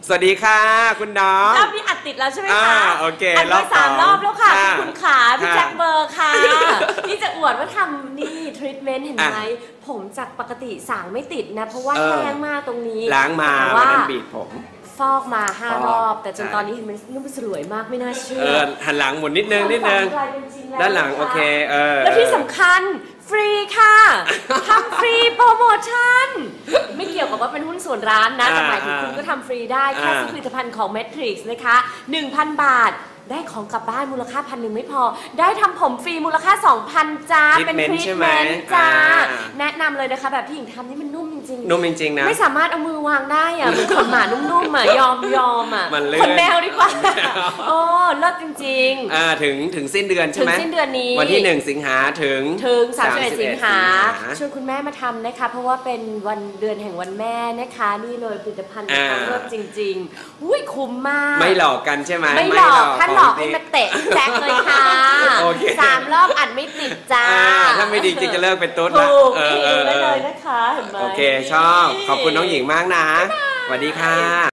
สวัสดีค่ะคุณน้องรอบนี้อัดติดแล้วใช่ไหมคะโอเคอัดไป3 รอบแล้วค่ะคุณขาพี่แจ็คเบอร์ค่ะนี่จะอวดว่าทำนี่ทรีทเมนต์เห็นไหมผมจากปกติสางไม่ติดนะเพราะว่าแห้งมากตรงนี้ล้างมาว่าบีบผมฟอกมา5 รอบแต่จนตอนนี้เห็นมันนุ่มสลวยมากไม่น่าเชื่อหันหลังหมุนนิดนึงด้านหลังโอเคแล้วที่สำคัญฟรีค่ะทำฟรีโปรโมชั่นไม่เกี่ยวกับว่าเป็นหุ้นส่วนร้านนะแต่หมายถึงคุณก็ทำฟรีได้แค่ซื้อผลิตภัณฑ์ของ Matrix นะคะ 1,000 บาทได้ของกลับบ้านมูลค่า1,000ไม่พอได้ทำผมฟรีมูลค่า 2,000 จ้าเป็นทรีทเมนต์จ้าแนะนำเลยนะคะแบบที่หญิงทำนี่มันนุ่มจริงๆนุ่มจริงๆนะไม่สามารถเอามือวางได้อะเหมือนขนหมานุ่มๆอะยอมอะขนแมวดีกว่าโอ้เลิศจริงๆถึงสิ้นเดือนใช่ไหมถึงสิ้นเดือนนี้วันที่1 สิงหาถึง 31 สิงหาชวนคุณแม่มาทำนะคะเพราะว่าเป็นวันเดือนแห่งวันแม่นะคะนี่เลยผลิตภัณฑ์เลิศจริงๆอุ้ยคุ้มมากไม่หลอกกันใช่ไหมไม่หลอกถ้าหลอกให้มาเตะแจ็คเลยค่ะ3 รอบอัดไม่ติดจ้าถ้าไม่ดีจริงจะเลิกเป็นตุ๊ดละถูกได้เลยนะคะเห็นไหมโอเคชอบขอบคุณน้องหญิงมากนะสวัสดีค่ะ